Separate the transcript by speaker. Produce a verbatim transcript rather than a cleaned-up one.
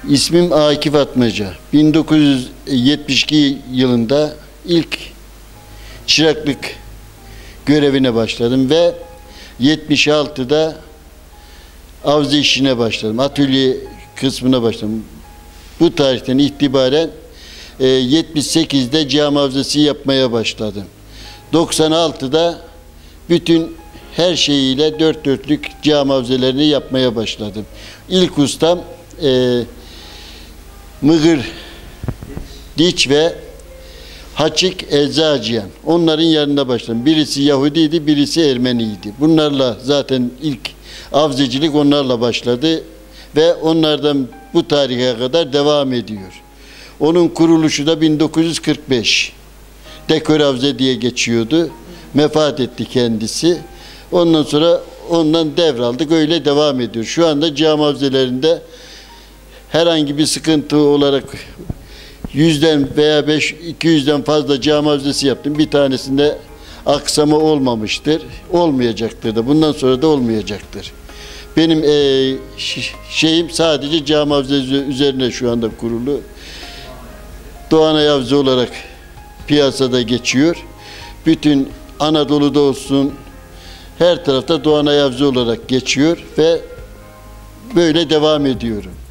Speaker 1: İsmim Akif Atmaca. bin dokuz yüz yetmiş iki yılında ilk çıraklık görevine başladım ve yetmiş altıda avcı işine başladım. Atölye kısmına başladım. Bu tarihten itibaren e, yetmiş sekizde cami avcısı yapmaya başladım. doksan altıda bütün her şeyiyle dört dörtlük cami avcılarını yapmaya başladım. İlk ustam e, Mıgır, Diç ve Haçik Eczacıyan. Onların yanında başladım. Birisi Yahudiydi, birisi Ermeniydi. Bunlarla zaten ilk avcılık onlarla başladı ve onlardan bu tarihe kadar devam ediyor. Onun kuruluşu da bin dokuz yüz kırk beş. Dekor Avcı diye geçiyordu. Vefat etti kendisi. Ondan sonra ondan devraldık. Öyle devam ediyor. Şu anda cami avcılarında herhangi bir sıkıntı olarak yüzden veya beş, iki yüzden fazla cami avcısı yaptım. Bir tanesinde aksama olmamıştır. Olmayacaktır da. Bundan sonra da olmayacaktır. Benim e, şeyim sadece cami avcısı üzerine şu anda kurulu. Doğanay Avcı olarak piyasada geçiyor. Bütün Anadolu'da olsun her tarafta Doğanay Avcı olarak geçiyor ve böyle devam ediyorum.